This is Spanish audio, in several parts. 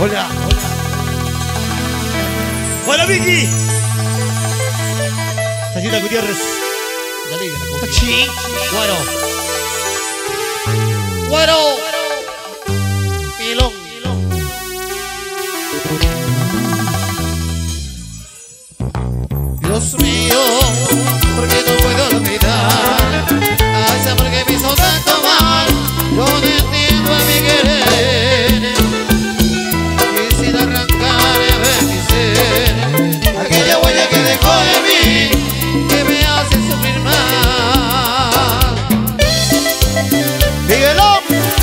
Hola. Hola, Vicky. Tallita Gutiérrez. La liga, la copa. Sí. Bueno. Bueno. Milón. Dios mío, ¿por qué no puedo olvidar a esa mujer que me hizo tanto mal? Yo no entiendo a mi querer. Quisiera arrancar de mi ser aquella huella que dejó en mí, que me hace sufrir más. Miguelón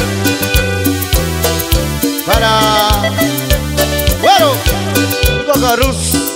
para bueno, Cocaruz.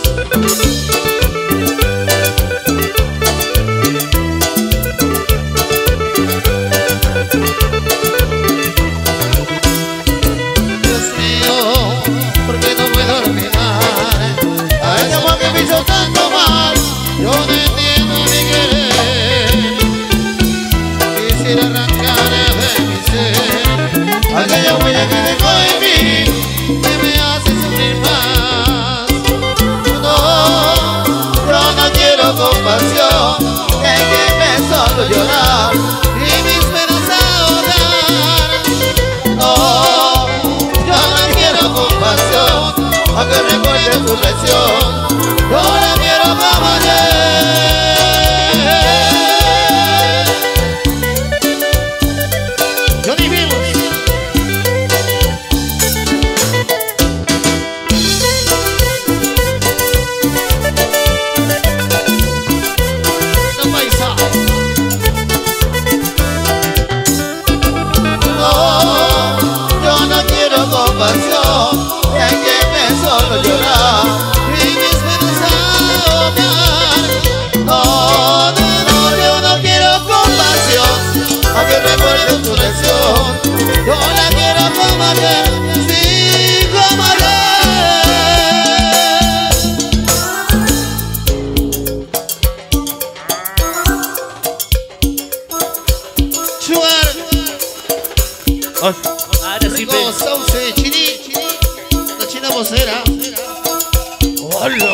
Tanto mal, yo no entiendo mi querer. Quisiera arrancar de mi ser aquella huella que dejó en mí, que me hace sufrir más. No, yo no quiero compasión, déjeme solo llorar y mis penas ahogar. No, yo no quiero compasión, aunque recuerde su traición. Yo la quiero como ayer. Johnny Vivos. No paisa. No, yo no quiero compasión, déjeme solo llorar. Que recuerde tu lesión, yo la quiero como ayer, sí, como ayer. Chuar. Ahora sí, sauce, chini, la china vocera. Hola.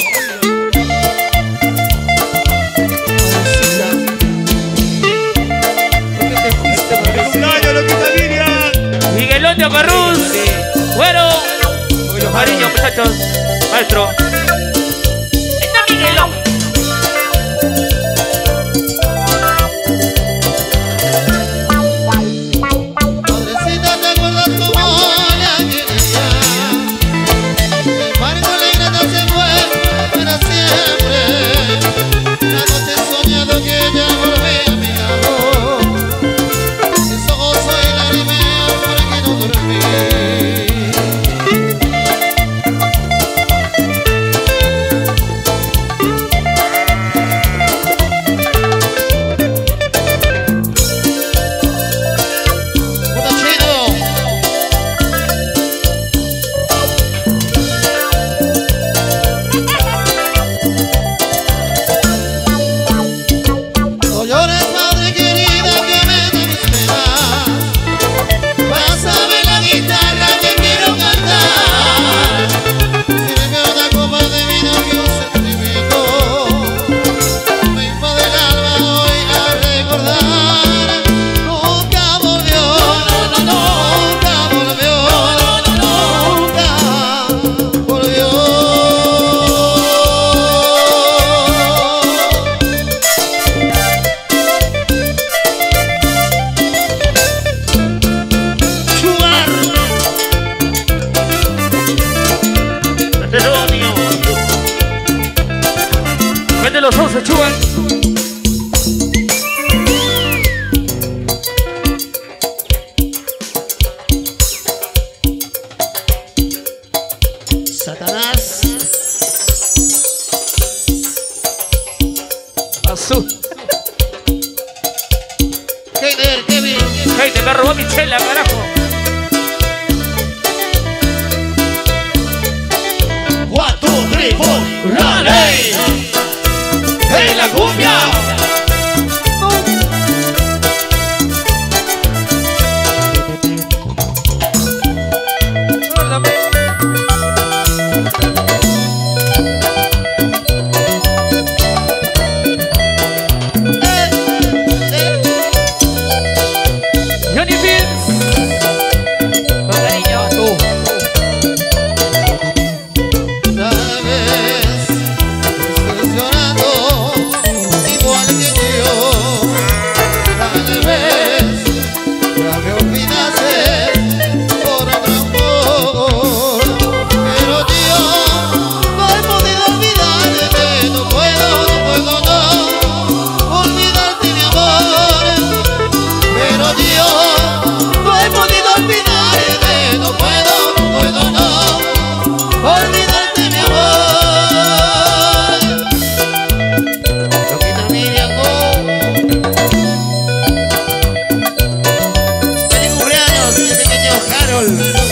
Miguelón de Ocarruz. Bueno, cariño, muchachos. Maestro. Está Miguelón. Pobrecita, ¿te acuerdas cómo la quería? Sin embargo, la ingrata se fue para siempre. La noche he soñado que ella volvía a mi lado. Mis ojos hoy lagrimean porque no dormí. Los 11 chuan. Satanás. Azul. Kevin. Hey, me robó mi chela, carajo. 1, 2, 3, 4, ¡Rale! ¡En la cumbia! español.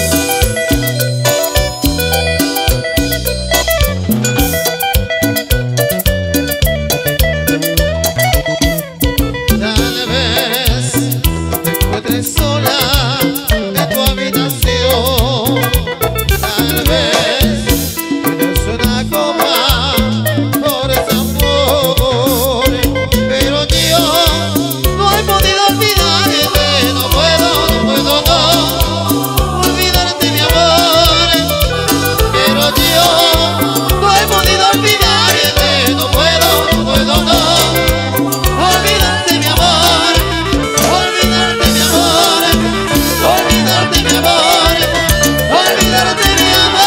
Tal vez te encuentres sola en tu habitación. Tal vez tienes una copa por ese amor, pero yo no he podido olvidarte. No puedo no olvidarte, mi amor. Pero yo no he podido olvidarte. No puedo no olvidarte, mi amor. Olvidarte, mi amor. Olvidarte, mi amor. Olvidarte, mi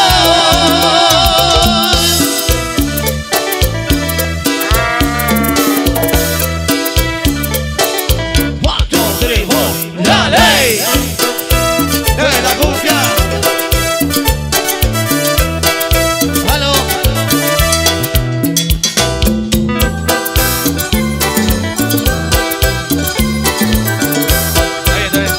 amor. 1, 2, 3, 4. ¡Dale! ¡Dale la cumbia! ¡Halo! Está bien.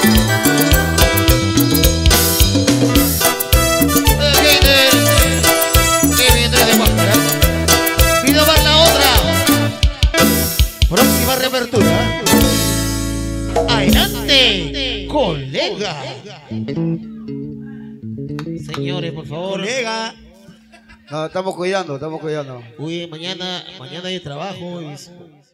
Que viene de Huáscara. Pido para la otra. Próxima reapertura. Adelante, colega. Señores, por favor. Colega. No, estamos cuidando. Uy, mañana hay trabajo.